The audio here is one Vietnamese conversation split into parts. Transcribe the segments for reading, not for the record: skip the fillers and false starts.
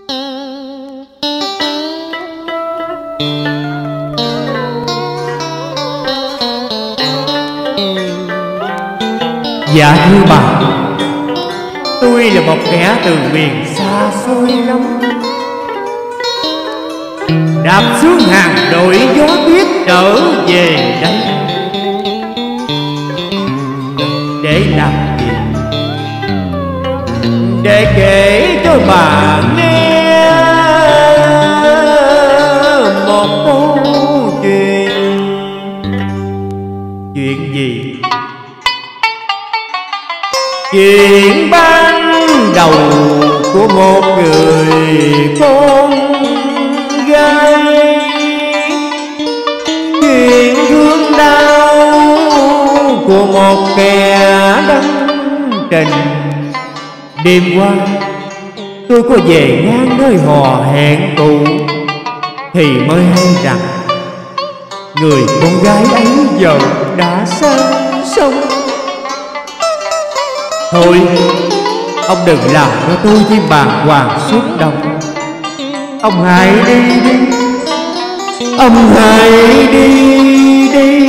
Dạ thưa bà, tôi là một kẻ từ miền xa xôi lắm, đạp xuống hàng đội gió tuyết trở về đây. Để làm gì? Để kể cho bà nghe một câu chuyện. Chuyện gì? Chuyện ban đầu của một người con gái, chuyện thương đau của một kẻ đắng trình. Đêm qua tôi có về ngang nơi hò hẹn tụ thì mới hay rằng người con gái ấy giờ đã sang sông. Thôi, ông đừng làm cho tôi với bàng hoàng xúc động. Ông hãy đi đi, ông hãy đi đi.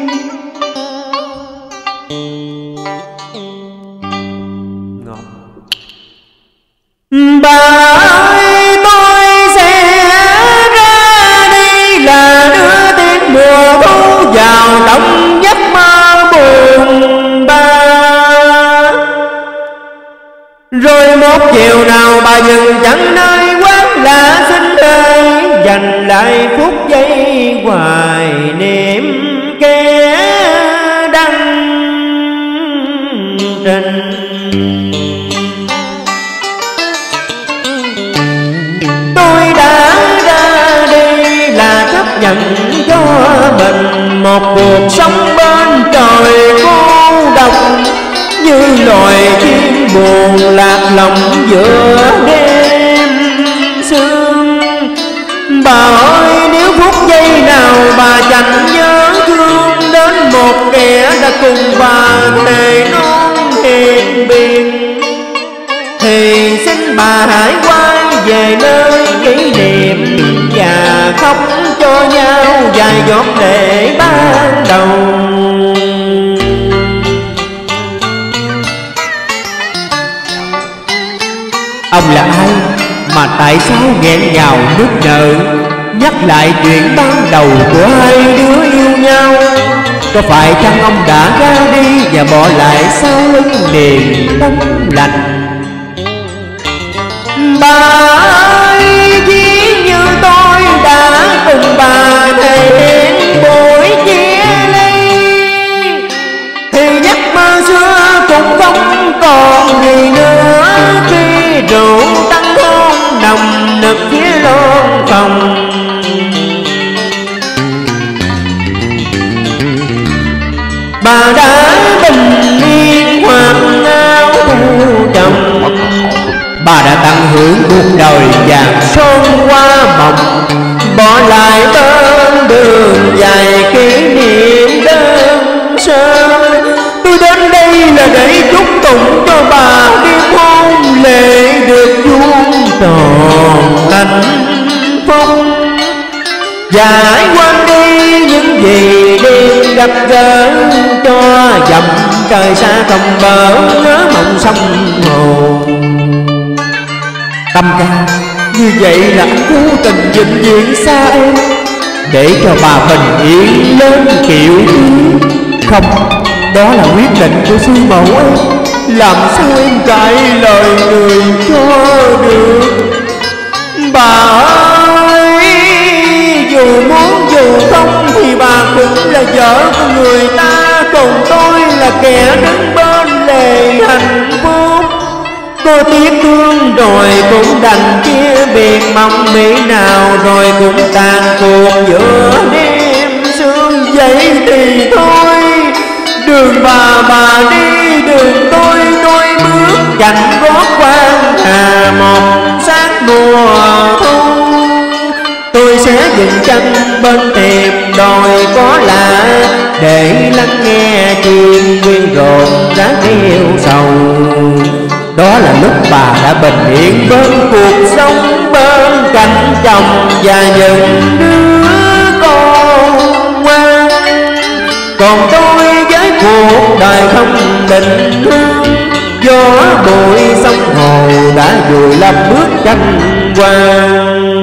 Bà ơi, tôi sẽ ra đi là đưa tiếng mùa thu vào trong giấc mơ buồn bã. Rồi một chiều nào bà dừng chẳng nơi quán lạ xinh ơi, dành lại phút giây hoài niệm kẻ đăng trình. Tôi đã ra đi là chấp nhận cho mình một cuộc sống bên trời cô độc, như loài chim buồn lạc lòng giữa đêm sương. Bà ơi, nếu phút giây nào bà chẳng nhớ thương đến một kẻ đã cùng bà thề non hẹn biển, thì xin bà hãy quay về nơi kỷ niệm và khóc cho nhau vài giọt lệ ban đầu. Ông là ai mà tại sao nghẹn ngào nức nở, nhắc lại chuyện ban đầu của hai đứa yêu nhau? Có phải chăng ông đã ra đi và bỏ lại sau lưng niềm đông lạnh? Bà ơi, ví như tôi đã cùng bà hẹn buổi chia ly, thì giấc mơ xưa cũng không còn gì nữa, khi rượu tăng hôn nồng nực phía lon phòng. Bà đã bình yên hoặc áo chồng, bà đã tận hưởng cuộc đời vàng son hoa mộng, bỏ lại bên đường dài kỷ niệm đơn sơ. Tôi đến đây là để chúc tụng cho bà đêm hôn lễ được vuông tròn hạnh phúc, và hãy quên đi những gì đêm gặp gỡ, cho dặm trời xa không bờ nhớ mộng sông hồ. Tâm ca, như vậy là anh cố tình vĩnh viễn xa em để cho bà bình yên lên kiệu cưới. Không, đó là quyết định của sư mẫu em, làm sao em cãi lời người cho được? Bà ơi, dù muốn dù không thì bà cũng là vợ của người ta, còn tôi là kẻ đứng bên lề hạnh phúc. Cô tiếc thương rồi cũng đành chia biệt, mong mỹ nào rồi cũng tàn cuộc giữa đêm sương. Vậy thì thôi, đường bà đi, đường tôi bước chẳng gót quan hà một sát mùa thu. Tôi sẽ dừng chân bên tiệm đồi có lạ để lắng nghe chuyện quyên rộn ráng yêu sầu. Đó là lúc bà đã bình yên bên cuộc sống cánh chồng và những đứa con ngoan. Còn tôi với cuộc đời không định hướng, gió bụi sông hồ đã vùi lấp bước tranh quan.